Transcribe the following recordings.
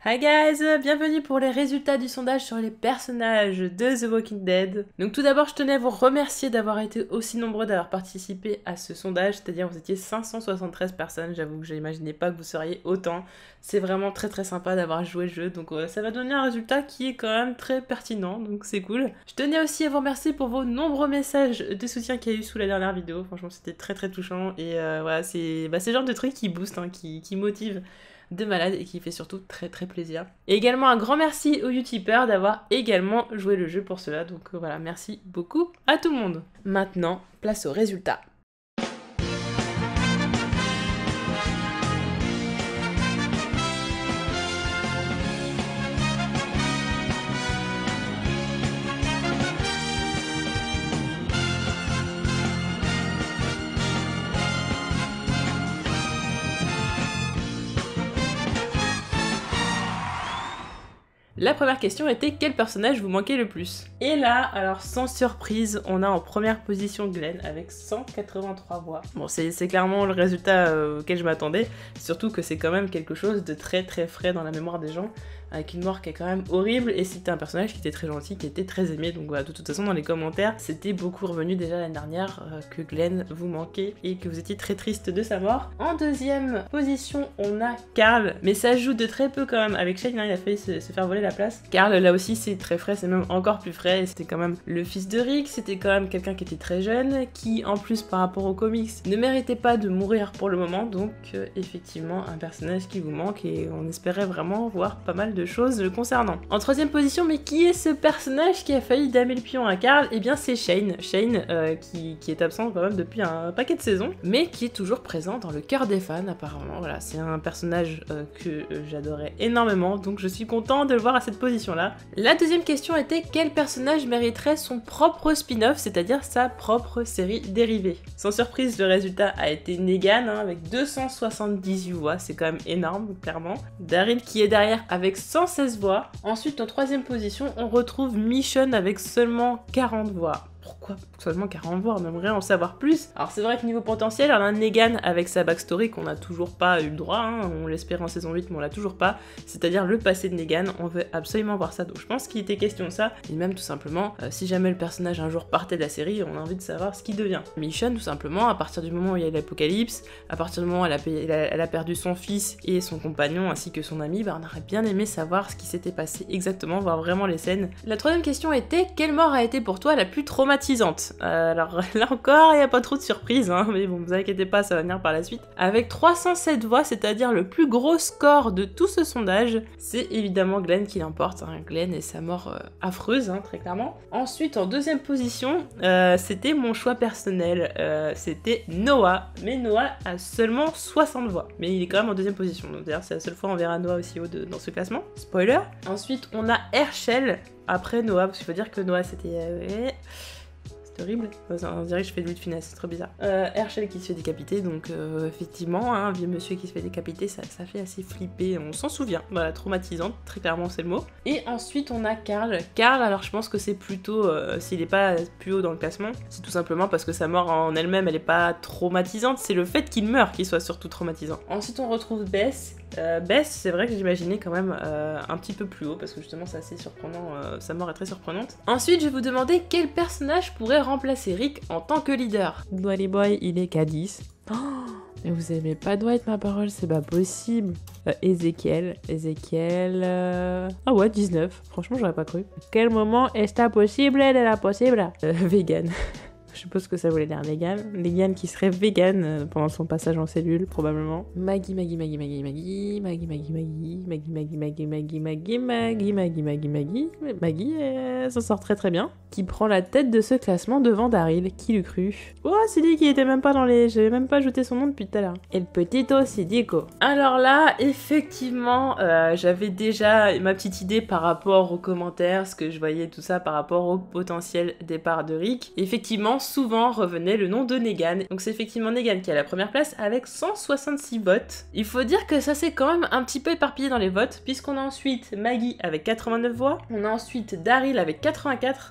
Hi guys, bienvenue pour les résultats du sondage sur les personnages de The Walking Dead. Donc tout d'abord, je tenais à vous remercier d'avoir été aussi nombreux, d'avoir participé à ce sondage, c'est-à-dire vous étiez 573 personnes, j'avoue que je n'imaginais pas que vous seriez autant. C'est vraiment très très sympa d'avoir joué le jeu, donc ça va donner un résultat qui est quand même très pertinent, donc c'est cool. Je tenais aussi à vous remercier pour vos nombreux messages de soutien qu'il y a eu sous la dernière vidéo, franchement c'était très très touchant, et voilà, c'est le genre de truc qui booste, qui motive de malade et qui fait surtout très très plaisir. Et également un grand merci aux youtubeurs d'avoir également joué le jeu pour cela, donc voilà, merci beaucoup à tout le monde. Maintenant, place aux résultats. La première question était quel personnage vous manquait le plus? Et là, alors sans surprise, on a en première position Glenn avec 183 voix. Bon, c'est clairement le résultat auquel je m'attendais, surtout que c'est quand même quelque chose de très très frais dans la mémoire des gens, avec une mort qui est quand même horrible, et c'était un personnage qui était très gentil, qui était très aimé, donc voilà, de toute façon dans les commentaires, c'était beaucoup revenu déjà l'année dernière que Glenn vous manquait et que vous étiez très triste de sa mort. En deuxième position, on a Carl, mais ça joue de très peu quand même, avec Shane, hein, il a failli se faire voler la place. Carl, là aussi c'est très frais, c'est même encore plus frais, et c'était quand même le fils de Rick, c'était quand même quelqu'un qui était très jeune, qui en plus par rapport aux comics ne méritait pas de mourir pour le moment, donc effectivement un personnage qui vous manque, et on espérait vraiment voir pas mal de choses le concernant. En troisième position, mais qui est ce personnage qui a failli damer le pion à Carl? Eh bien c'est Shane, qui est absent quand même depuis un paquet de saisons, mais qui est toujours présent dans le cœur des fans apparemment. Voilà, c'est un personnage que j'adorais énormément, donc je suis content de le voir à cette position là. La deuxième question était quel personnage mériterait son propre spin-off, c'est-à-dire sa propre série dérivée. Sans surprise, le résultat a été Negan, hein, avec 278 voix, c'est quand même énorme, clairement. Daryl qui est derrière avec 116 voix. Ensuite, en troisième position, on retrouve Michonne avec seulement 40 voix. Pourquoi seulement 40 voix? On aimerait en savoir plus. Alors c'est vrai que niveau potentiel, on a Negan avec sa backstory qu'on n'a toujours pas eu le droit, hein. On l'espérait en saison 8 mais on l'a toujours pas, c'est-à-dire le passé de Negan, on veut absolument voir ça, donc je pense qu'il était question de ça, et même tout simplement, si jamais le personnage un jour partait de la série, on a envie de savoir ce qu'il devient. Michonne tout simplement, à partir du moment où il y a eu l'apocalypse, à partir du moment où elle a perdu son fils et son compagnon ainsi que son ami, bah on aurait bien aimé savoir ce qui s'était passé exactement, voir vraiment les scènes. La troisième question était, quelle mort a été pour toi la plus traumatisante? Alors là encore, il n'y a pas trop de surprises, hein, mais bon, vous inquiétez pas, ça va venir par la suite. Avec 307 voix, c'est-à-dire le plus gros score de tout ce sondage, c'est évidemment Glenn qui l'emporte, hein. Glenn et sa mort affreuse, hein, très clairement. Ensuite, en deuxième position, c'était mon choix personnel, c'était Noah, mais Noah a seulement 60 voix, mais il est quand même en deuxième position, donc d'ailleurs c'est la seule fois on verra Noah aussi haut dans ce classement, spoiler. Ensuite, on a Herschel après Noah, parce qu'il faut dire que Noah c'était... c'est horrible, on dirait que je fais de l'huile de finesse, c'est trop bizarre. Herschel qui se fait décapiter, donc effectivement, hein, un vieux monsieur qui se fait décapiter, ça fait assez flipper, on s'en souvient, voilà, traumatisante, très clairement c'est le mot. Et ensuite on a Carl. Carl, alors je pense que c'est plutôt, s'il est pas plus haut dans le classement, c'est tout simplement parce que sa mort en elle-même, elle est pas traumatisante, c'est le fait qu'il meurt qui soit surtout traumatisant. Ensuite on retrouve Bess. Bess, c'est vrai que j'imaginais quand même un petit peu plus haut, parce que justement c'est assez surprenant, sa mort est très surprenante. Ensuite je vais vous demander quel personnage pourrait remplacer Rick en tant que leader. Dwight Boy, il est qu'à 10. Oh, mais vous aimez pas Dwight, ma parole, c'est pas possible. Ezekiel. Ah ouais, 19. Franchement, j'aurais pas cru. Quel moment est-ce possible? Elle est possible. Vegan. Je suppose que ça voulait dire Negan. Negan qui serait vegan pendant son passage en cellule, probablement. Maggie, elle s'en sort très très bien. Qui prend la tête de ce classement devant Daryl. Qui l'eût cru? Oh, c'est dit qu'il était même pas dans les... J'avais même pas ajouté son nom depuis tout à l'heure. El Petito Sidico. Alors là, effectivement, j'avais déjà ma petite idée par rapport aux commentaires, ce que je voyais, tout ça, par rapport au potentiel départ de Rick. Effectivement, souvent revenait le nom de Negan. Donc c'est effectivement Negan qui est à la première place avec 166 votes. Il faut dire que ça s'est quand même un petit peu éparpillé dans les votes, puisqu'on a ensuite Maggie avec 89 voix, on a ensuite Daryl avec 84,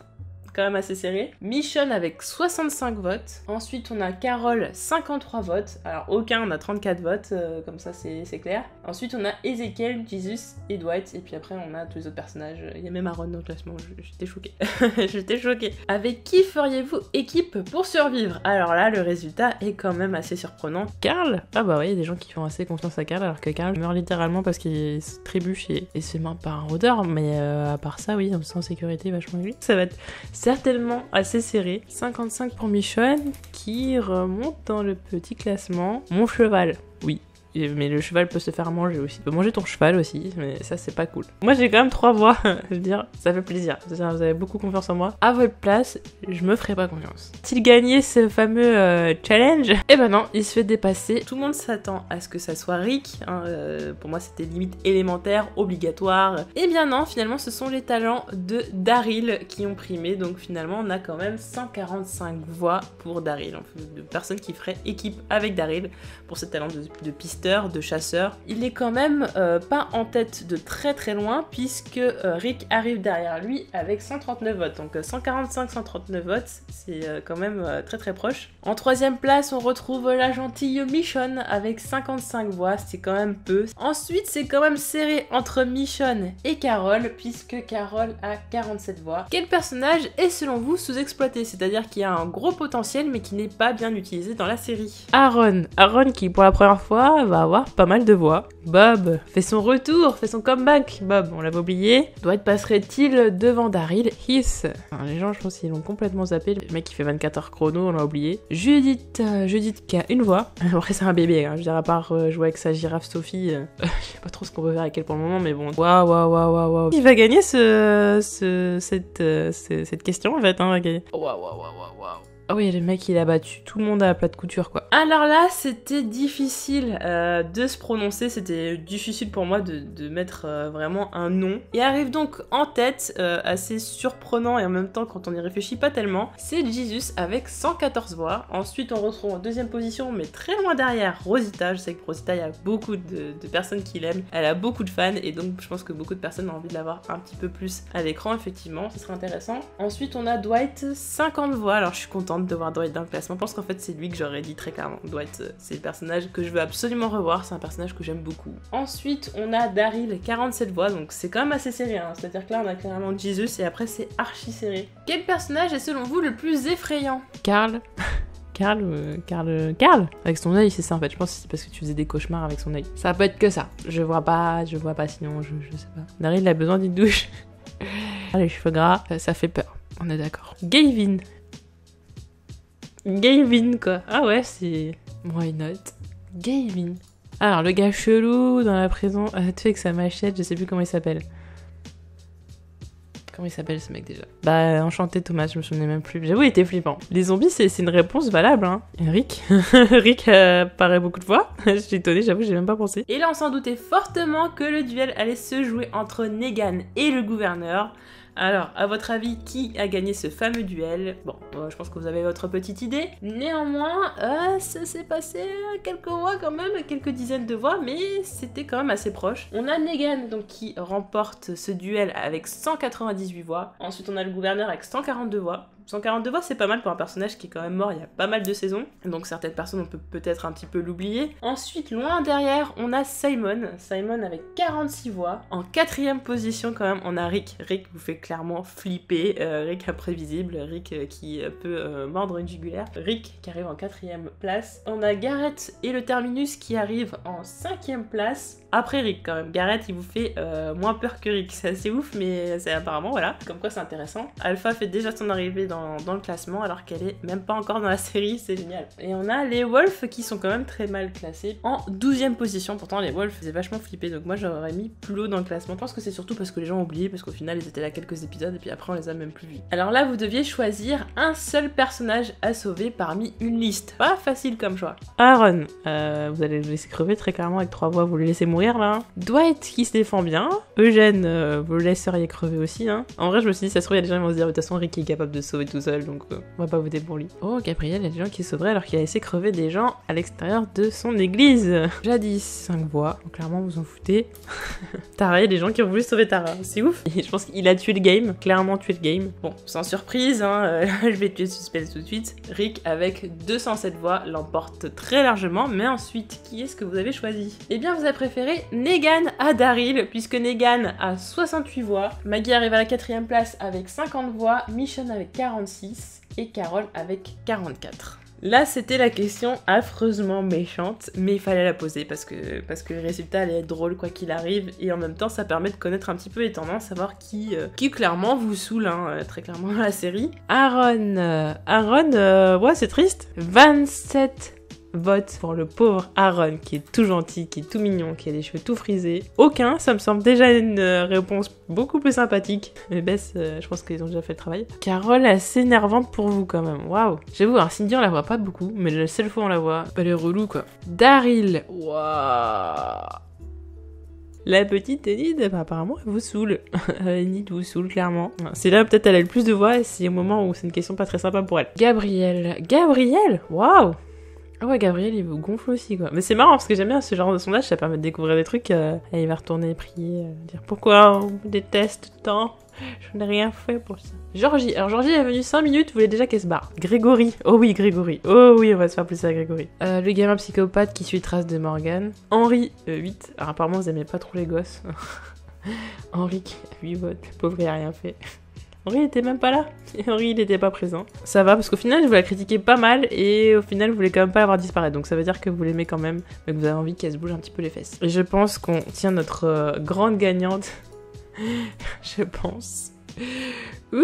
quand même assez serré. Michonne avec 65 votes. Ensuite, on a Carole, 53 votes. Alors, aucun, on a 34 votes, comme ça, c'est clair. Ensuite, on a Ezekiel, Jesus et Dwight. Et puis après, on a tous les autres personnages. Il y a même Aaron dans le classement, j'étais choquée. J'étais choquée. Avec qui feriez-vous équipe pour survivre? Alors là, le résultat est quand même assez surprenant. Carl? Ah bah oui, il y a des gens qui font assez confiance à Carl, alors que Carl meurt littéralement parce qu'il se trébuche et se main par un rôdeur. Mais à part ça, oui, on se sent en sécurité vachement lui. Ça va être certainement assez serré. 55 pour Michonne, qui remonte dans le petit classement. Mon cheval, oui. Mais le cheval peut se faire manger aussi. Tu peux manger ton cheval aussi, mais ça c'est pas cool. Moi j'ai quand même 3 voix, je veux dire, ça fait plaisir. Vous avez beaucoup confiance en moi. À votre place, je me ferai pas confiance. A-t-il gagné ce fameux challenge? Eh ben non, il se fait dépasser. Tout le monde s'attend à ce que ça soit Rick. Hein, pour moi c'était limite élémentaire, obligatoire. Eh bien non, finalement ce sont les talents de Daryl qui ont primé. Donc finalement on a quand même 145 voix pour Daryl. Enfin, de personnes qui feraient équipe avec Daryl pour ce talent de piste de chasseur. Il est quand même pas en tête de très loin puisque Rick arrive derrière lui avec 139 votes. Donc 145-139 votes, c'est quand même très proche. En troisième place, on retrouve la gentille Michonne avec 55 voix, c'est quand même peu. Ensuite, c'est quand même serré entre Michonne et Carole puisque Carole a 47 voix. Quel personnage est selon vous sous-exploité? C'est-à-dire qu'il y a un gros potentiel mais qui n'est pas bien utilisé dans la série. Aaron qui pour la première fois va avoir pas mal de voix. Bob fait son retour, fait son comeback. Bob, on l'avait oublié. Dwight passerait-il devant Daryl? Heath. Enfin, les gens, je pense qu'ils l'ont complètement zappé. Le mec qui fait 24 heures chrono, on l'a oublié. Judith qui a une voix. Après, c'est un bébé, hein. Je veux dire, à part jouer avec sa girafe Sophie, je sais pas trop ce qu'on peut faire avec elle pour le moment, mais bon. Waouh. Il va gagner cette question, en fait, hein, va gagner. Waouh. Ah oui, le mec il a battu tout le monde à la plate couture quoi. Alors là c'était difficile de se prononcer, c'était difficile pour moi de mettre vraiment un nom. Et arrive donc en tête, assez surprenant et en même temps quand on y réfléchit pas tellement, c'est Jesus avec 114 voix. Ensuite on retrouve en deuxième position mais très loin derrière Rosita. Je sais que Rosita il y a beaucoup de personnes qui l'aiment, elle a beaucoup de fans et donc je pense que beaucoup de personnes ont envie de l'avoir un petit peu plus à l'écran effectivement, ce serait intéressant. Ensuite on a Dwight, 50 voix, alors je suis contente de voir Dwight dans le classement. Je pense qu'en fait c'est lui que j'aurais dit très clairement. Dwight, c'est le personnage que je veux absolument revoir, c'est un personnage que j'aime beaucoup. Ensuite on a Daryl, 47 voix, donc c'est quand même assez serré, hein. C'est-à-dire que là on a clairement Jesus et après c'est archi serré. Quel personnage est selon vous le plus effrayant? Carl avec son œil, c'est ça en fait. Je pense que c'est parce que tu faisais des cauchemars avec son œil. Ça peut être que ça. Je vois pas sinon, je sais pas. Daryl a besoin d'une douche. Les cheveux gras, ça fait peur. On est d'accord. Gavin quoi. Ah ouais, c'est... Why not? Gavin. Alors, le gars chelou dans la prison, tu sais, avec sa machette, je sais plus comment il s'appelle. Comment il s'appelle ce mec déjà? Bah, enchanté Thomas, je me souvenais même plus. J'avoue, il était flippant. Les zombies, c'est une réponse valable, hein. Rick Rick paraît beaucoup de fois. Je suis étonnée, j'avoue, j'ai même pas pensé. Et là, on s'en doutait fortement que le duel allait se jouer entre Negan et le gouverneur. Alors, à votre avis, qui a gagné ce fameux duel? Bon, je pense que vous avez votre petite idée. Néanmoins, ça s'est passé quelques voix quand même, quelques dizaines de voix, mais c'était quand même assez proche. On a Negan donc qui remporte ce duel avec 198 voix. Ensuite, on a le gouverneur avec 142 voix. 142 voix, c'est pas mal pour un personnage qui est quand même mort il y a pas mal de saisons. Donc certaines personnes, on peut peut-être un petit peu l'oublier. Ensuite, loin derrière, on a Simon. Simon avec 46 voix. En quatrième position, quand même, on a Rick. Rick vous fait clairement flipper. Rick imprévisible. Rick qui peut mordre une jugulaire. Rick qui arrive en quatrième place. On a Garrett et le Terminus qui arrivent en cinquième place. Après Rick quand même. Garrett il vous fait moins peur que Rick. C'est assez ouf mais c'est apparemment voilà. Comme quoi c'est intéressant. Alpha fait déjà son arrivée dans le classement alors qu'elle est même pas encore dans la série. C'est génial. Et on a les Wolves qui sont quand même très mal classés. En 12e position. Pourtant les Wolves faisaient vachement flipper. Donc moi j'aurais mis plus haut dans le classement. Je pense que c'est surtout parce que les gens ont oublié. Parce qu'au final ils étaient là quelques épisodes. Et puis après on les a même plus vus. Alors là vous deviez choisir un seul personnage à sauver parmi une liste. Pas facile comme choix. Aaron. Vous allez le laisser crever très clairement avec 3 voix. Vous le laissez mourir là. Dwight qui se défend bien. Eugène, vous le laisseriez crever aussi. Hein. En vrai, je me suis dit, ça se trouve, il y a des gens qui vont se dire, de toute façon, Rick est capable de sauver sauver tout seul, donc on va pas voter pour lui. Oh, Gabriel, il y a des gens qui sauveraient alors qu'il a laissé crever des gens à l'extérieur de son église. Jadis, 5 voix, donc clairement vous en foutez. Tara, il y a des gens qui ont voulu sauver Tara, c'est ouf. Et je pense qu'il a tué le game, clairement tué le game. Bon, sans surprise, hein, je vais tuer le suspense tout de suite. Rick, avec 207 voix, l'emporte très largement, mais ensuite, qui est-ce que vous avez choisi? Eh bien, vous avez préféré Negan à Daryl, puisque Negan a 68 voix, Maggie arrive à la 4ème place avec 50 voix, Michonne avec 46 et Carole avec 44. Là, c'était la question affreusement méchante, mais il fallait la poser parce que le résultat allait être drôle quoi qu'il arrive, et en même temps, ça permet de connaître un petit peu les tendances, savoir qui clairement vous saoule, hein, très clairement dans la série. Aaron, ouais, c'est triste. 27 vote pour le pauvre Aaron, qui est tout gentil, qui est tout mignon, qui a les cheveux tout frisés. Aucun, ça me semble déjà une réponse beaucoup plus sympathique. Mais Bess, je pense qu'ils ont déjà fait le travail. Carole est assez énervante pour vous quand même, waouh. J'avoue, alors Cindy on la voit pas beaucoup, mais la seule fois on la voit, elle est relou quoi. Daryl, waouh. La petite Enid, bah, apparemment, elle vous saoule. Enid vous saoule, clairement. C'est là, peut-être, elle a le plus de voix, et c'est au moment où c'est une question pas très sympa pour elle. Gabriel, waouh. Ah ouais, Gabriel, il vous gonfle aussi, quoi. Mais c'est marrant, parce que j'aime bien ce genre de sondage, ça permet de découvrir des trucs. Il va retourner prier, dire pourquoi on me déteste tant. Je n'ai rien fait pour ça. Georgie. Alors, Georgie est venue 5 minutes, vous voulez déjà qu'elle se barre. Grégory. Oh oui, Grégory. Oh oui, on va se faire plaisir à Grégory. Le gamin psychopathe qui suit les traces de Morgan. Henri, 8. Alors, apparemment, vous aimez pas trop les gosses. Henri qui a 8 votes. Le pauvre, il a rien fait. Henri était même pas là. Et Henri, il était pas présent. Ça va, parce qu'au final, vous la critiquez pas mal, et au final, vous voulez quand même pas la voir disparaître. Donc ça veut dire que vous l'aimez quand même, mais que vous avez envie qu'elle se bouge un petit peu les fesses. Et je pense qu'on tient notre grande gagnante. Je pense. Ouh,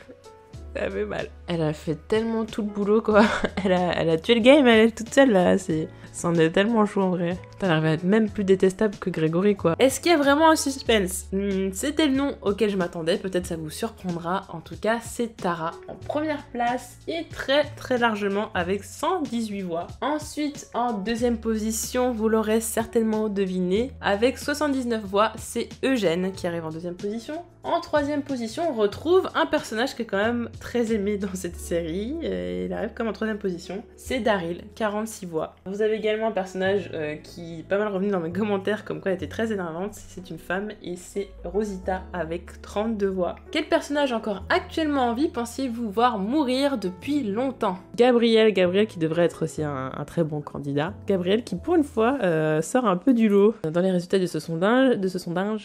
ça fait mal. Elle a fait tellement tout le boulot, quoi. Elle a tué le game, elle est toute seule, là. C'en est tellement chaud, en vrai. Elle arrive à être même plus détestable que Grégory, quoi. Est-ce qu'il y a vraiment un suspense? C'était le nom auquel je m'attendais. Peut-être ça vous surprendra. En tout cas, c'est Tara en première place et très très largement avec 118 voix. Ensuite, en deuxième position, vous l'aurez certainement deviné, avec 79 voix, c'est Eugène qui arrive en deuxième position. En troisième position, on retrouve un personnage qui est quand même très aimé dans cette série. Il arrive comme en troisième position. C'est Daryl, 46 voix. Vous avez également un personnage qui est pas mal revenu dans mes commentaires, comme quoi elle était très énervante. C'est une femme et c'est Rosita avec 32 voix. Quel personnage encore actuellement en vie pensiez-vous voir mourir depuis longtemps? Gabriel qui devrait être aussi un très bon candidat. Gabriel qui pour une fois sort un peu du lot. Dans les résultats de ce sondage,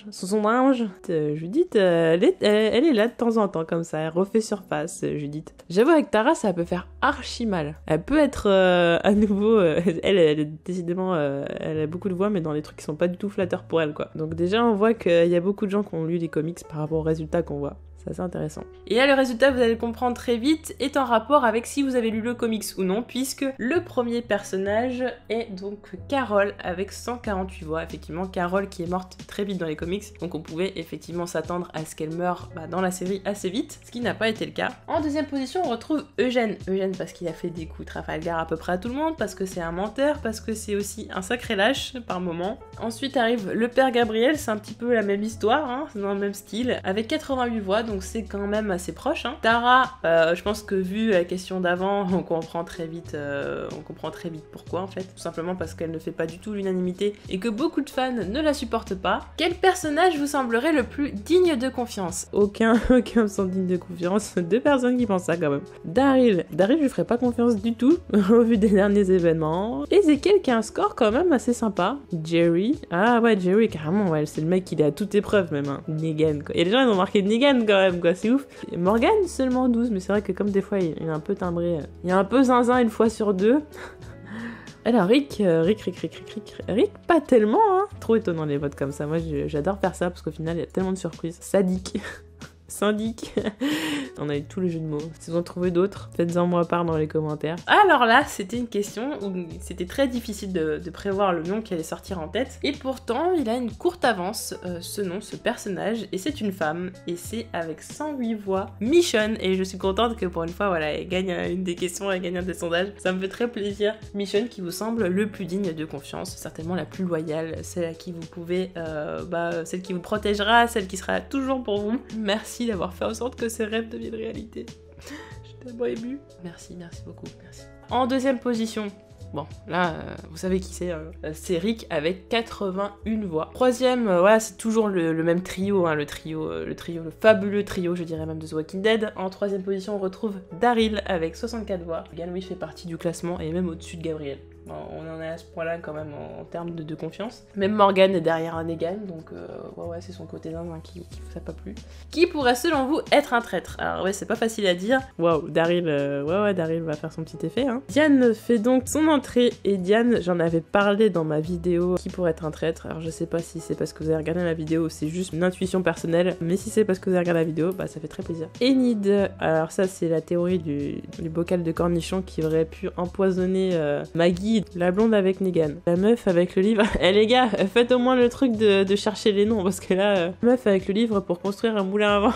Judith, elle est là de temps en temps comme ça, elle refait surface, Judith. J'avoue avec Tara ça peut faire archi mal. Elle peut être à nouveau, elle est décidément, elle a beaucoup de voix mais dans des trucs qui sont pas du tout flatteurs pour elle quoi. Donc déjà on voit qu'il y a beaucoup de gens qui ont lu les comics par rapport aux résultats qu'on voit. C'est assez intéressant. Et là, le résultat, vous allez le comprendre très vite, est en rapport avec si vous avez lu le comics ou non, puisque le premier personnage est donc Carole, avec 148 voix. Effectivement, Carole qui est morte très vite dans les comics, donc on pouvait effectivement s'attendre à ce qu'elle meure dans la série assez vite, ce qui n'a pas été le cas. En deuxième position, on retrouve Eugène. Eugène parce qu'il a fait des coups Trafalgar à peu près à tout le monde, parce que c'est un menteur, parce que c'est aussi un sacré lâche par moment. Ensuite arrive le père Gabriel, c'est un petit peu la même histoire, hein, c'est dans le même style, avec 88 voix, donc c'est quand même assez proche. Hein. Tara, je pense que vu la question d'avant, on comprend très vite pourquoi en fait. Tout simplement parce qu'elle ne fait pas du tout l'unanimité et que beaucoup de fans ne la supportent pas. Quel personnage vous semblerait le plus digne de confiance? Aucun me semble digne de confiance. 2 personnes qui pensent ça quand même. Daryl, je lui ferais pas confiance du tout au vu des derniers événements. Ezekiel qui a un score quand même assez sympa. Jerry, ah ouais Jerry carrément, ouais, c'est le mec qui est à toute épreuve même. Hein. Negan quoi. Et les gens ils ont marqué Negan quand même quoi, c'est ouf. Et Morgan seulement 12, mais c'est vrai que comme des fois il est un peu timbré, il est un peu zinzin une fois sur deux. Alors Rick, pas tellement hein. Trop étonnant les votes comme ça, moi j'adore faire ça parce qu'au final il y a tellement de surprises. Sadique. Syndic. On a eu tous les jeux de mots. Si vous en trouvez d'autres, faites-en moi part dans les commentaires. Alors là, c'était une question où c'était très difficile de prévoir le nom qui allait sortir en tête. Et pourtant, il a une courte avance, ce personnage. Et c'est une femme. Et c'est avec 108 voix, Michonne. Et je suis contente que pour une fois, voilà, elle gagne une des questions, elle gagne un des sondages. Ça me fait très plaisir. Michonne qui vous semble le plus digne de confiance. Certainement la plus loyale. Celle à qui vous pouvez... celle qui vous protégera, celle qui sera toujours pour vous. Merci d'avoir fait en sorte que ces rêves deviennent réalité. tellement émue. Merci beaucoup, merci. En deuxième position, bon, là, vous savez qui c'est, c'est Rick avec 81 voix. Troisième, voilà, c'est toujours le même trio, hein, le fabuleux trio, je dirais même de The Walking Dead. En troisième position, on retrouve Daryl avec 64 voix. Negan, oui, fait partie du classement et même au-dessus de Gabriel. On en est à ce point-là quand même en termes de confiance. Même Morgan est derrière Negan, donc ouais, c'est son côté dingue hein, qui vous a pas plu. Qui pourrait selon vous être un traître? Alors ouais, c'est pas facile à dire. Waouh, Daryl, ouais, Daryl va faire son petit effet. Hein. Diane fait donc son entrée, et Diane, j'en avais parlé dans ma vidéo qui pourrait être un traître. Alors je sais pas si c'est parce que vous avez regardé ma vidéo ou c'est juste une intuition personnelle, mais si c'est parce que vous avez regardé la vidéo, bah ça fait très plaisir. Enid, alors ça c'est la théorie du bocal de cornichons qui aurait pu empoisonner Maggie, la blonde avec Negan. La meuf avec le livre. Eh les gars, faites au moins le truc de chercher les noms, parce que là, meuf avec le livre pour construire un moulin à vent.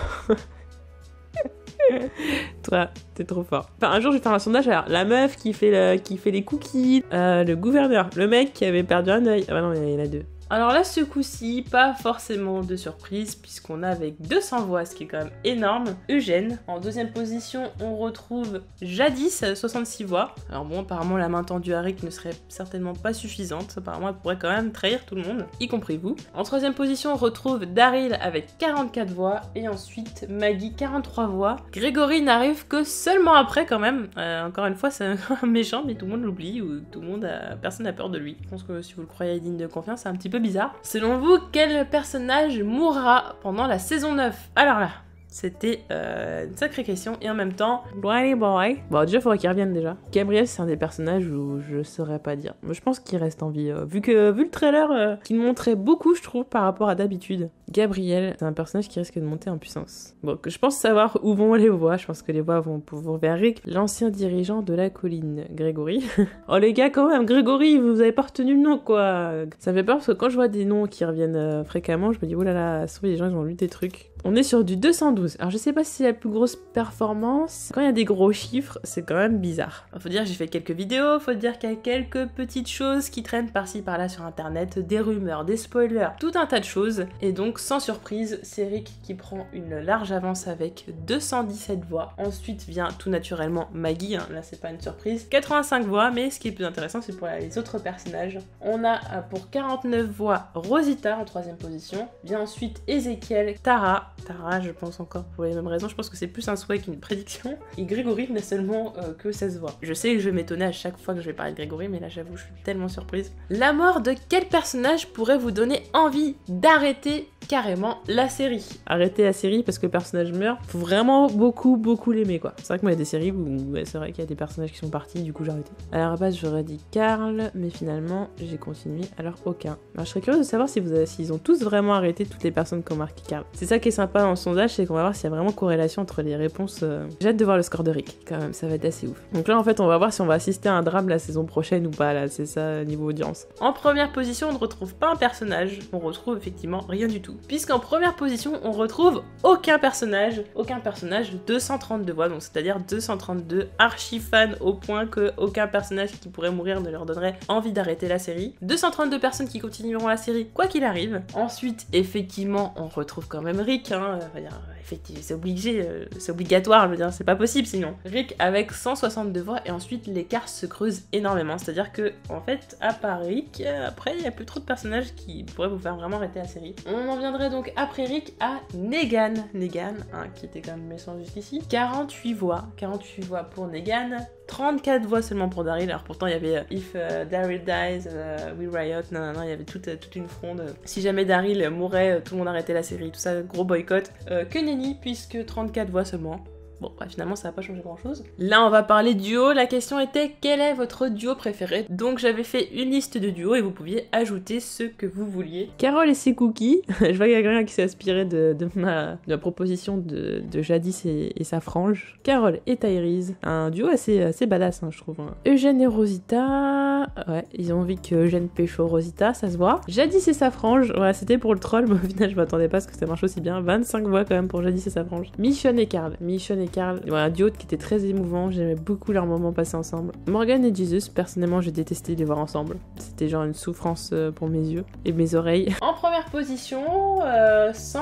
Toi, t'es trop fort. Enfin, un jour, je vais faire un sondage. Alors, la meuf qui fait les cookies, le gouverneur, le mec qui avait perdu un œil. Ah bah non, il y en a deux. Alors là, ce coup-ci, pas forcément de surprise, puisqu'on a avec 200 voix, ce qui est quand même énorme, Eugène. En deuxième position, on retrouve Jadis, 66 voix. Alors bon, apparemment, la main tendue à Rick ne serait certainement pas suffisante. Apparemment, elle pourrait quand même trahir tout le monde, y compris vous. En troisième position, on retrouve Daryl avec 44 voix. Et ensuite, Maggie, 43 voix. Grégory n'arrive que seulement après, quand même. Encore une fois, c'est un méchant, mais tout le monde l'oublie, ou tout le monde personne n'a peur de lui. Je pense que si vous le croyez digne de confiance, c'est un petit peu bizarre. Selon vous, quel personnage mourra pendant la saison 9? Alors là, c'était une sacrée question, et en même temps, Bloody Boy. Bon, déjà, il faudrait qu'il revienne déjà. Gabriel, c'est un des personnages où je saurais pas dire. Mais je pense qu'il reste en vie. Vu le trailer, qu'il montrait beaucoup, je trouve, par rapport à d'habitude. Gabriel, c'est un personnage qui risque de monter en puissance. Bon, que je pense savoir où vont les voix. Je pense que les voix vont vers Rick, l'ancien dirigeant de la colline. Grégory. Oh les gars, quand même, Grégory, vous avez pas retenu le nom, quoi. Ça me fait peur parce que quand je vois des noms qui reviennent fréquemment, je me dis, oh là là, ça se trouve, les gens, ils ont lu des trucs. On est sur du 212. Alors je sais pas si c'est la plus grosse performance. Quand il y a des gros chiffres, c'est quand même bizarre. Faut dire, j'ai fait quelques vidéos, faut dire qu'il y a quelques petites choses qui traînent par-ci par-là sur internet, des rumeurs, des spoilers, tout un tas de choses. Et donc, sans surprise, c'est Rick qui prend une large avance avec 217 voix. Ensuite vient tout naturellement Maggie, hein, là c'est pas une surprise, 85 voix, mais ce qui est plus intéressant, c'est pour les autres personnages. On a pour 49 voix Rosita en troisième position. Vient ensuite Ezekiel, Tara, je pense encore pour les mêmes raisons, je pense que c'est plus un souhait qu'une prédiction. Et Grégory n'a seulement que 16 voix. Je sais que je vais m'étonner à chaque fois que je vais parler de Grégory, mais là j'avoue, je suis tellement surprise. La mort de quel personnage pourrait vous donner envie d'arrêter carrément la série? Arrêter la série parce que le personnage meurt, faut vraiment beaucoup l'aimer quoi. C'est vrai que moi il y a des séries où c'est vrai qu'il y a des personnages qui sont partis, du coup j'ai arrêté. À la base j'aurais dit Carl, mais finalement j'ai continué, alors aucun. Alors je serais curieuse de savoir s'ils ont tous vraiment arrêté toutes les personnes qui ont marqué Carl. C'est ça qui est sympa dans le sondage, c'est qu'on va voir s'il y a vraiment corrélation entre les réponses. J'ai hâte de voir le score de Rick, quand même, ça va être assez ouf. Donc là en fait on va voir si on va assister à un drame la saison prochaine ou pas, là c'est ça niveau audience. En première position on ne retrouve pas un personnage, on retrouve effectivement rien du tout. Puisqu'en première position, on retrouve aucun personnage, 232 voix, donc c'est-à-dire 232 archi-fans au point que aucun personnage qui pourrait mourir ne leur donnerait envie d'arrêter la série. 232 personnes qui continueront la série quoi qu'il arrive. Ensuite, effectivement, on retrouve quand même Rick, hein, effectivement, c'est obligé, c'est obligatoire, je veux dire, c'est pas possible sinon. Rick avec 162 voix, et ensuite l'écart se creuse énormément, c'est-à-dire que, en fait, à part Rick, après, il y a plus trop de personnages qui pourraient vous faire vraiment arrêter la série. On en viendrait donc après Rick à Negan, hein, qui était quand même méchant jusqu'ici. 48 voix pour Negan, 34 voix seulement pour Daryl. Alors pourtant il y avait If Daryl Dies, We Riot, non, il y avait toute une fronde. Si jamais Daryl mourait, tout le monde arrêtait la série, tout ça, gros boycott. Que nenni, puisque 34 voix seulement. Bon, bah, finalement, ça n'a pas changé grand-chose. Là, on va parler duo. La question était, quel est votre duo préféré? Donc, j'avais fait une liste de duos et vous pouviez ajouter ceux que vous vouliez. Carole et ses cookies. Je vois qu'il y a quelqu'un qui s'est inspiré de la proposition de Jadis et sa frange. Carole et Tyrese. Un duo assez badass, hein, je trouve. Eugène et Rosita. Ouais, ils ont envie que Eugène pécho Rosita, ça se voit. Jadis et sa frange. Ouais, c'était pour le troll, mais au final, je m'attendais pas à ce que ça marche aussi bien. 25 voix quand même pour Jadis et sa frange. Michonne et Carl. Carl, un duo qui était très émouvant, j'aimais beaucoup leurs moments passés ensemble. Morgan et Jesus, personnellement je détestais les voir ensemble. C'était genre une souffrance pour mes yeux et mes oreilles. En première position, sans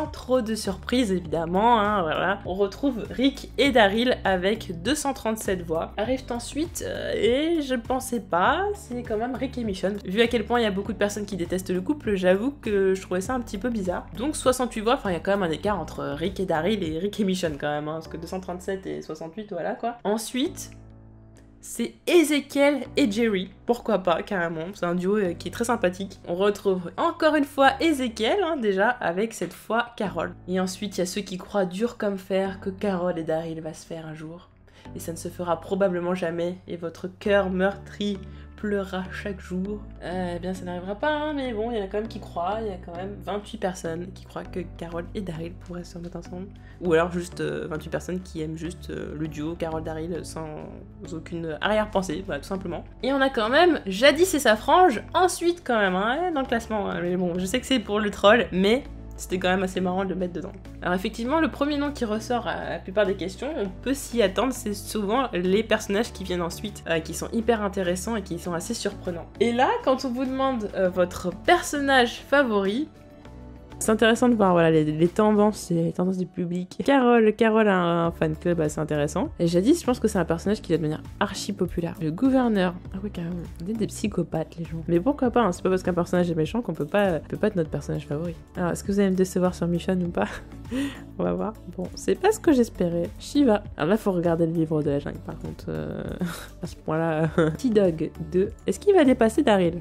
trop de surprises évidemment, hein, voilà. On retrouve Rick et Daryl avec 237 voix. Arrivent ensuite, et je pensais pas, c'est quand même Rick et Michonne. Vu à quel point il y a beaucoup de personnes qui détestent le couple, j'avoue que je trouvais ça un petit peu bizarre. Donc 68 voix, enfin il y a quand même un écart entre Rick et Daryl et Rick et Michonne quand même, hein, parce que 237 et 68, voilà quoi. Ensuite, c'est Ezekiel et Jerry. Pourquoi pas, carrément. C'est un duo qui est très sympathique. On retrouve encore une fois Ezekiel, hein, déjà, avec cette fois Carol. Et ensuite, il y a ceux qui croient dur comme fer que Carol et Daryl va se faire un jour. Et ça ne se fera probablement jamais. Et votre cœur meurtri pleurera chaque jour. Eh bien, ça n'arrivera pas, hein, mais bon, il y en a quand même qui croient. Il y a quand même 28 personnes qui croient que Carol et Daryl pourraient se mettre ensemble. Ou alors juste 28 personnes qui aiment juste le duo Carol-Daryl sans aucune arrière-pensée, voilà, tout simplement. Et on a quand même Jadis et sa frange, ensuite quand même, hein, dans le classement. Mais bon, je sais que c'est pour le troll, mais c'était quand même assez marrant de le mettre dedans. Alors effectivement, le premier nom qui ressort à la plupart des questions, on peut s'y attendre, c'est souvent les personnages qui viennent ensuite, qui sont hyper intéressants et qui sont assez surprenants. Et là, quand on vous demande votre personnage favori, c'est intéressant de voir voilà, les tendances du public. Carol a un fan club assez intéressant. Et Jadis, je pense que c'est un personnage qui va devenir archi populaire. Le gouverneur. Ah oui, carrément. On est des psychopathes, les gens. Mais pourquoi pas, hein, c'est pas parce qu'un personnage est méchant qu'on peut pas être notre personnage favori. Alors, est-ce que vous allez me décevoir sur Michonne ou pas? On va voir. Bon, c'est pas ce que j'espérais. Shiva. Alors là, faut regarder le livre de la jungle, par contre. À ce point-là. T-Dog 2. Est-ce qu'il va dépasser Daryl?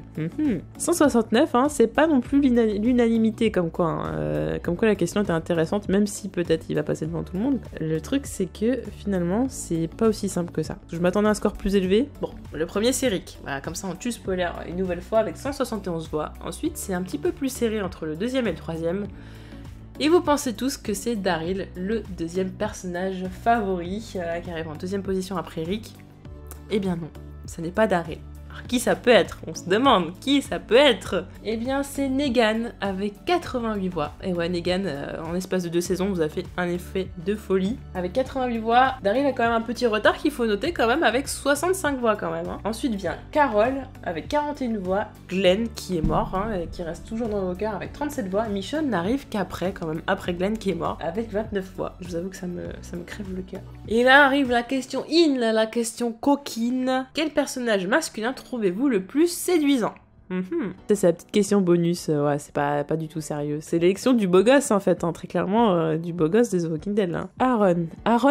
169, hein, c'est pas non plus l'unanimité comme quoi. Comme quoi la question était intéressante, même si peut-être il va passer devant tout le monde. Le truc, c'est que finalement, c'est pas aussi simple que ça. Je m'attendais à un score plus élevé. Bon, le premier, c'est Rick. Voilà, comme ça, on tue spoiler une nouvelle fois avec 171 voix. Ensuite, c'est un petit peu plus serré entre le deuxième et le troisième. Et vous pensez tous que c'est Daryl, le deuxième personnage favori, qui arrive en deuxième position après Rick. Eh bien non, ce n'est pas Daryl. Alors, qui ça peut être? On se demande, qui ça peut être? Eh bien, c'est Negan, avec 88 voix. Et ouais, Negan, en espace de 2 saisons, vous a fait un effet de folie. Avec 88 voix, Daryl a quand même un petit retard qu'il faut noter quand même, avec 65 voix quand même. Hein. Ensuite vient Carol, avec 41 voix. Glenn, qui est mort, hein, et qui reste toujours dans vos cœurs, avec 37 voix. Michonne n'arrive qu'après, quand même, après Glenn qui est mort, avec 29 voix. Je vous avoue que ça me crève le cœur. Et là arrive la question la question coquine. Quel personnage masculin trouvez-vous le plus séduisant? C'est la petite question bonus, ouais, c'est pas du tout sérieux. C'est l'élection du beau gosse en fait, hein, très clairement, du beau gosse des The Walking Dead là. Aaron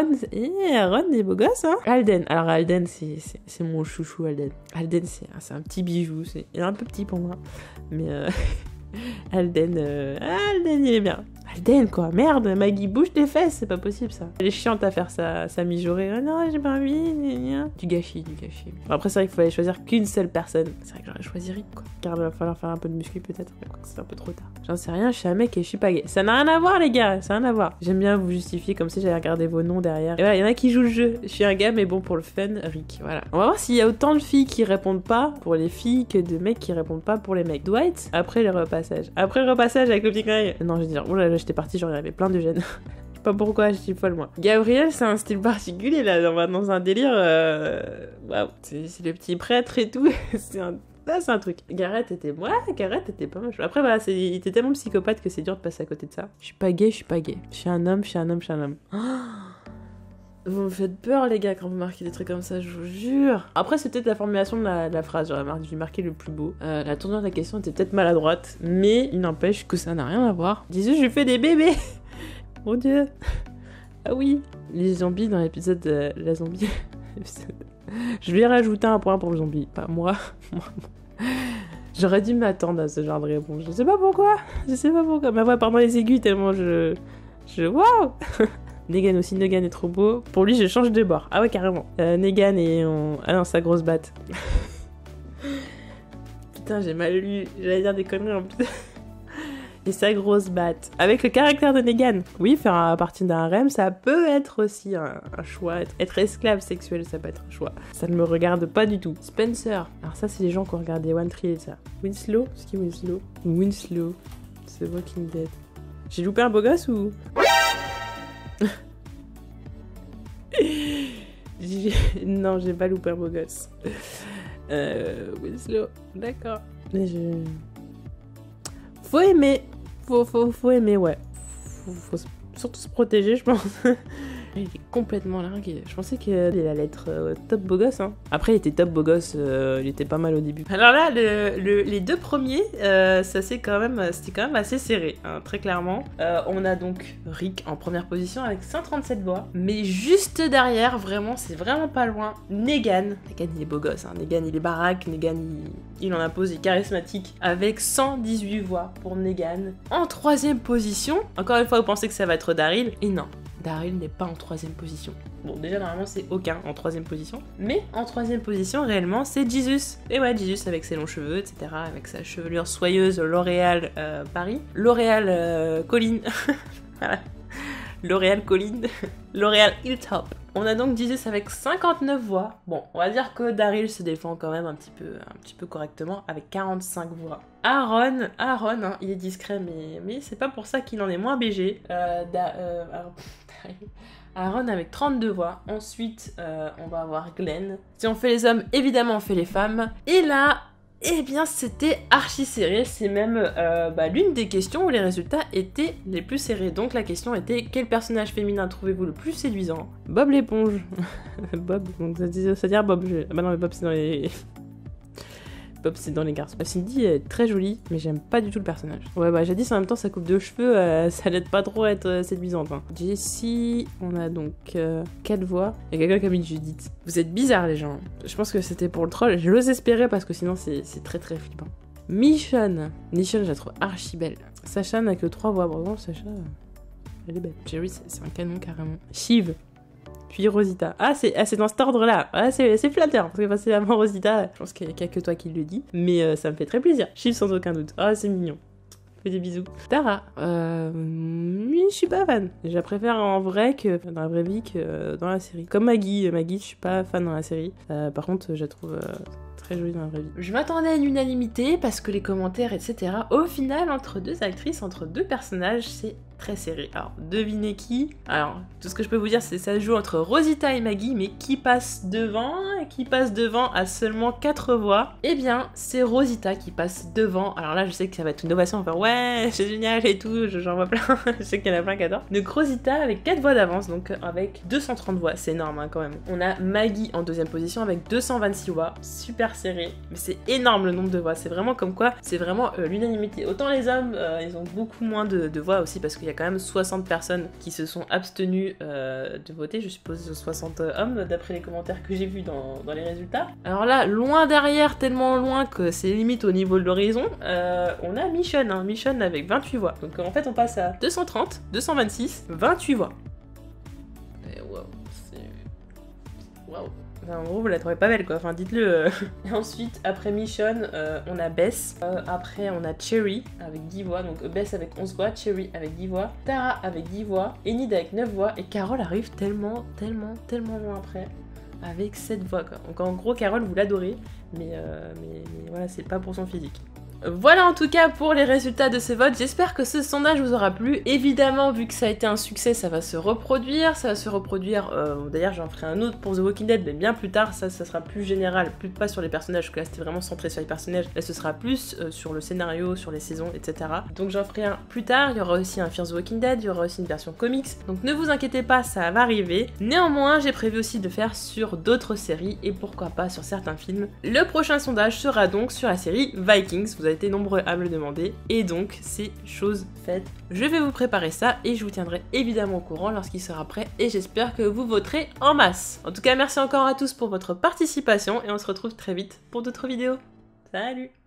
est beau gosse, hein. Alden, alors Alden c'est mon chouchou Alden. Alden c'est un petit bijou, il est un peu petit pour moi, mais Alden il est bien. Alden quoi, merde, Maggie bouge tes fesses, c'est pas possible ça. Elle est chiante à faire sa mijaurée. Ah non, j'ai pas envie, du gâchis. Bon, après c'est vrai qu'il fallait choisir qu'une seule personne. C'est vrai que j'aurais choisi Rick quoi. Car il va falloir faire un peu de muscu peut-être, mais quoi que c'est un peu trop tard. J'en sais rien, je suis un mec et je suis pas gay. Ça n'a rien à voir les gars, ça n'a rien à voir. J'aime bien vous justifier comme si j'avais regardé vos noms derrière. Et voilà, il y en a qui jouent le jeu. Je suis un gars mais bon pour le fun, Rick, voilà. On va voir s'il y a autant de filles qui répondent pas pour les filles que de mecs qui répondent pas pour les mecs. Dwight, après le repassage. Après le repassage avec le petit Grey. Non, je veux dire, oula, j'étais partie, j'en avais plein de gènes. Je sais pas pourquoi, je suis folle moi. Gabriel, c'est un style particulier là, on va dans un délire. Waouh, c'est le petit prêtre et tout. C'est un truc. Garrett était pas moche. Après, voilà, il était tellement psychopathe que c'est dur de passer à côté de ça. Je suis pas gay. Je suis un homme. Oh, vous me faites peur, les gars, quand vous marquez des trucs comme ça, je vous jure. Après, c'est peut-être la formulation de la phrase. J'ai marqué le plus beau. La tournure de la question était peut-être maladroite, mais il n'empêche que ça n'a rien à voir. Disais, je fais des bébés. Mon Dieu. Ah oui. Les zombies dans l'épisode de la zombie. Je vais rajouter un point pour le zombie. Pas moi. J'aurais dû m'attendre à ce genre de réponse. Je sais pas pourquoi. Ma voix part dans les aigus tellement waouh. Negan aussi, Negan est trop beau. Pour lui, je change de bord. Ah ouais, carrément. Negan et ah non, sa grosse batte. Putain, j'ai mal lu. J'allais dire des conneries en plus. Et sa grosse batte. Avec le caractère de Negan. Oui, faire partie d'un harem, ça peut être aussi un choix. Être esclave sexuel, ça peut être un choix. Ça ne me regarde pas du tout. Spencer. Alors ça, c'est les gens qui ont regardé One Tree et ça. Winslow. C'est qui Winslow? Winslow. C'est Walking Dead. J'ai loupé un beau gosse ou... Non, j'ai pas loupé un beau gosse. Winslow, d'accord. Mais faut aimer. Faut aimer, ouais. faut surtout se protéger, je pense. Il est complètement largué. Je pensais qu'il allait être top beau gosse. Hein. Après, il était top beau gosse, il était pas mal au début. Alors là, les deux premiers, c'était quand même assez serré, hein, très clairement. On a donc Rick en première position avec 137 voix. Mais juste derrière, vraiment, c'est vraiment pas loin, Negan. Negan, il est beau gosse. Hein. Negan, il est baraque. Negan, il en impose, il est charismatique. Avec 118 voix pour Negan. En troisième position, encore une fois, vous pensez que ça va être Daryl. Et non. Daryl n'est pas en troisième position. Bon, déjà, normalement, c'est aucun en troisième position. Mais en troisième position, réellement, c'est Jesus. Et ouais, Jesus avec ses longs cheveux, etc. Avec sa chevelure soyeuse L'Oréal Paris. L'Oréal Colline. Voilà. L'Oréal Colline. L'Oréal Hilltop. On a donc Jesus avec 59 voix. Bon, on va dire que Daryl se défend quand même un petit peu correctement avec 45 voix. Aaron, hein, il est discret, mais c'est pas pour ça qu'il en est moins BG. Aaron avec 32 voix. Ensuite, on va avoir Glenn. Si on fait les hommes, évidemment, on fait les femmes. Et là, eh bien, c'était archi serré. C'est même l'une des questions où les résultats étaient les plus serrés. Donc, la question était quel personnage féminin trouvez-vous le plus séduisant? Bob l'éponge. Bob, donc ça veut dire Bob. Bah non, mais Bob, c'est dans les... Bob, c'est dans les garçons. Cindy est très jolie, mais j'aime pas du tout le personnage. Ouais, bah jadis, en même temps, sa coupe de cheveux, ça l'aide pas trop à être séduisante. Hein. Jessie, on a donc 4 voix. Il y a quelqu'un qui a mis Judith. Vous êtes bizarres, les gens. Je pense que c'était pour le troll. Je l'ose espérer parce que sinon, c'est très très flippant. Michonne, je la trouve archi belle. Sacha n'a que 3 voix. Bravo, Sacha, elle est belle. Jerry, c'est un canon carrément. Shiv. Puis Rosita. Ah, c'est dans cet ordre-là. Ah, c'est flatteur. Parce que passer avant Rosita, je pense qu'il n'y a que toi qui le dis. Mais ça me fait très plaisir. Shiv sans aucun doute. Ah, c'est mignon. Fais des bisous. Tara. Je suis pas fan. Je la préfère en vrai que dans la vraie vie que dans la série. Comme Maggie. Maggie, je suis pas fan dans la série. Par contre, je la trouve... très jolie dans la vraie vie. Je m'attendais à une unanimité parce que les commentaires, etc. Au final, entre deux actrices, entre deux personnages, c'est très serré. Alors, devinez qui? Alors, tout ce que je peux vous dire, c'est que ça se joue entre Rosita et Maggie, mais qui passe devant? Et qui passe devant à seulement 4 voix? Eh bien, c'est Rosita qui passe devant. Alors là, je sais que ça va être une ovation, on va faire ouais, c'est génial et tout, j'en vois plein. Je sais qu'il y en a plein qui adorent. Donc Rosita avec 4 voix d'avance, donc avec 230 voix, c'est énorme hein, quand même. On a Maggie en deuxième position avec 226 voix, super serré, mais c'est énorme le nombre de voix, c'est vraiment comme quoi, c'est vraiment l'unanimité. Autant les hommes, ils ont beaucoup moins de voix aussi parce qu'il y a quand même 60 personnes qui se sont abstenues de voter, je suppose 60 hommes d'après les commentaires que j'ai vus dans les résultats. Alors là, loin derrière, tellement loin que c'est limite au niveau de l'horizon, on a Michonne, hein, Michonne avec 28 voix. Donc en fait on passe à 230, 226, 28 voix. Et wow, c'est... Waouh. En gros, vous la trouvez pas belle quoi, enfin dites-le. Et ensuite, après Michonne, on a Bess. Après, on a Cherry avec 10 voix. Donc Bess avec 11 voix, Cherry avec 10 voix, Tara avec 10 voix, Enid avec 9 voix. Et Carole arrive tellement loin après, avec 7 voix quoi. Donc en gros, Carole, vous l'adorez, mais voilà, c'est pas pour son physique. Voilà en tout cas pour les résultats de ce vote, j'espère que ce sondage vous aura plu. Évidemment, vu que ça a été un succès, ça va se reproduire, d'ailleurs j'en ferai un autre pour The Walking Dead, mais bien plus tard, ça sera plus général, plus pas sur les personnages, parce que là c'était vraiment centré sur les personnages, là ce sera plus sur le scénario, sur les saisons, etc. Donc j'en ferai un plus tard, il y aura aussi un Fear the Walking Dead, il y aura aussi une version comics, donc ne vous inquiétez pas, ça va arriver. Néanmoins, j'ai prévu aussi de faire sur d'autres séries, et pourquoi pas sur certains films. Le prochain sondage sera donc sur la série Vikings, vous avez été nombreux à me le demander et donc c'est chose faite. Je vais vous préparer ça et je vous tiendrai évidemment au courant lorsqu'il sera prêt et j'espère que vous voterez en masse. En tout cas, merci encore à tous pour votre participation et on se retrouve très vite pour d'autres vidéos. Salut!